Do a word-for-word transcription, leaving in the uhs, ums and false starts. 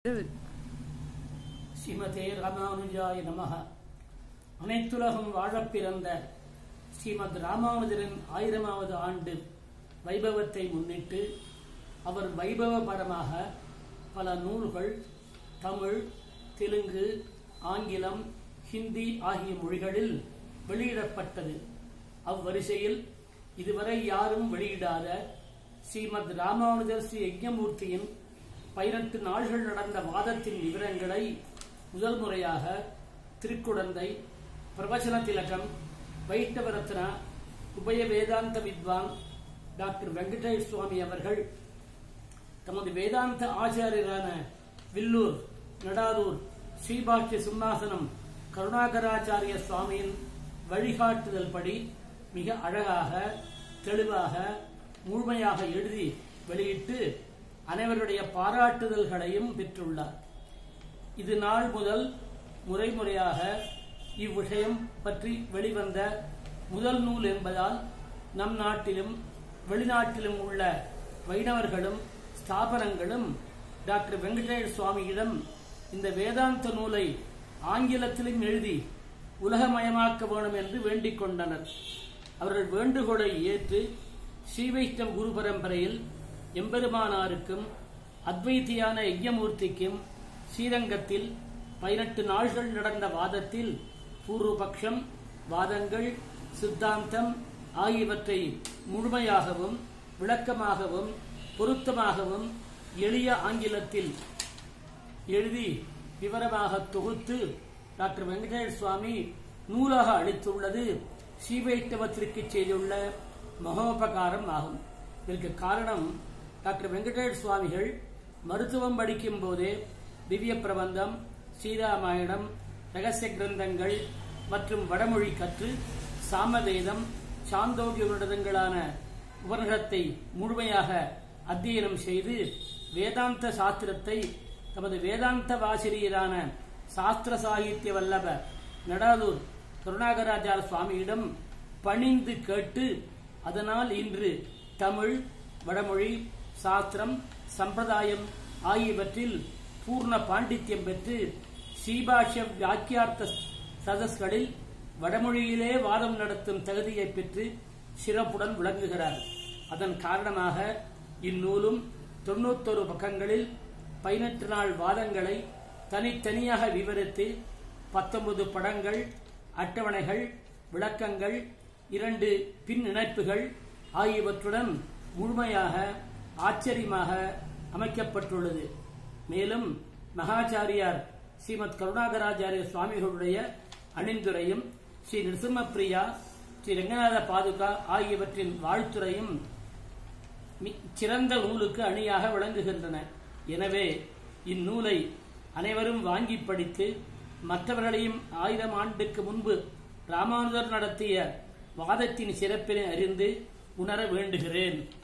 ஸ்ரீமதே ராமானுஜாய நமஹ. அனைத்துலகம் வாழப் பிறந்த ஸ்ரீமத் ராமானுஜரின் ஆயிரமாவது ஆண்டு வைபவத்தை முன்னிட்டு அவர் வைபவபரமாக பல நூல்கள் தமிழ், தெலுங்கு, ஆங்கிலம், ஹிந்தி ஆகிய மொழிகளில் வெளியிடப்பட்டது. அவ்வரிசையில் இதுவரை யாரும் வெளியிடாத ஸ்ரீமத் ராமானுஜர் ஸ்ரீ யஜ்ஞமூர்த்தியின் பதினெட்டு நாள்கள் நடந்த வாதத்தின் விவரங்களை முதல் முறையாக திருக்குடந்தை, பிரவச்சன திலகம், வைஷ்ணவ ரத்னா, உபய வேதாந்த வித்வான் டாக்டர் வெங்கடேஷ் சுவாமி அவர்கள் தமது வேதாந்த ஆச்சாரியரான வில்லூர் நடாதூர் ஸ்ரீபாஷ்ய சிம்மாசனம் கருணாகராச்சாரிய சுவாமியின் வழிகாட்டுதல் படி மிக அழகாக, தெளிவாக, முழுமையாக எழுதி வெளியிட்டு அனைவருடைய பாராட்டுதல்களையும் பெற்றுள்ளார். இது நாள் முதல் முறை முறையாக இவ்விஷயம் பற்றி வெளிவந்த முதல் நூல் என்பதால் நம் நாட்டிலும் வெளிநாட்டிலும் உள்ள வைணவர்களும் ஸ்தாபனங்களும் டாக்டர் வெங்கடேஷ் சுவாமியிடம் இந்த வேதாந்த நூலை ஆங்கிலத்திலும் எழுதி உலகமயமாக்க வேண்டும் என்று வேண்டிக் கொண்டனர். அவர்கள் வேண்டுகோளை ஏற்று ஸ்ரீ வைஷ்ணவ குரு பரம்பரையில் எம்பெருமானாருக்கும் அத்வைத்தியான யஜ்ஞமூர்த்திக்கும் ஸ்ரீரங்கத்தில் பதினெட்டு நாள்கள் நடந்த வாதத்தில் பூர்வபக்ஷம், வாதங்கள், சித்தாந்தம் ஆகியவற்றை முழுமையாகவும் விளக்கமாகவும் பொருத்தமாகவும் எளிய ஆங்கிலத்தில் எழுதி விவரமாக தொகுத்து டாக்டர் வெங்கடேஷ் சுவாமி நூலாக அளித்துள்ளது ஸ்ரீ வைஷ்ணவத்திற்கு செய்துள்ள மகோபகாரம் ஆகும். இதற்கு காரணம், டாக்டர் வெங்கடேஷ் சுவாமிகள் மருத்துவம் படிக்கும் போதே திவ்ய பிரபந்தம், ஸ்ரீராமாயணம், ரகசிய கிரந்தங்கள் மற்றும் வடமொழி கற்று சாமவேதம், சாந்தோக்கிய விரதங்களான உபனிஷத்தை முழுமையாக அத்தியனம் செய்து வேதாந்த சாஸ்திரத்தை தமது வேதாந்த வாசிரியரான சாஸ்திர சாகித்ய வல்லப நடாதூர் கருணாகராச்சார சுவாமியிடம் பணிந்து கேட்டு அதனால் இன்று தமிழ், வடமொழி, சாஸ்திரம், சம்பிரதாயம் ஆகியவற்றில் பூர்ண பாண்டித்யம் பெற்று ஸ்ரீபாஷ்ய வியாக்கியார்த்த சதஸ்களில் வடமொழியிலே வாதம் நடத்தும் தகுதியை பெற்று சிறப்புடன் விளங்குகிறார். அதன் காரணமாக இந்நூலும் தொன்னூத்தொரு பக்கங்களில் பதினெட்டு நாள் வாதங்களை தனித்தனியாக விவரித்து பத்தொன்பது படங்கள், அட்டவணைகள், விளக்கங்கள், இரண்டு பின் இணைப்புகள் ஆகியவற்றுடன் முழுமையாக ஆச்சரியமாக அமைக்கப்பட்டுள்ளது. மேலும் மகாச்சாரியார் ஸ்ரீமத் கருணாகராச்சாரிய சுவாமிகளுடைய அணிந்துரையும், ஸ்ரீ நிருசிம்மப்பிரியா, ஸ்ரீ ரங்கநாத பாதுகா ஆகியவற்றின் வாழ்த்துரையும் சிறந்த நூலுக்கு அணியாக விளங்குகின்றன. எனவே இந்நூலை அனைவரும் வாங்கி படித்து மற்றவர்களையும் ஆயிரம் ஆண்டுக்கு முன்பு ராமானுஜர் நடத்திய வாதத்தின் சிறப்பினை அறிந்து உணர வேண்டுகிறேன்.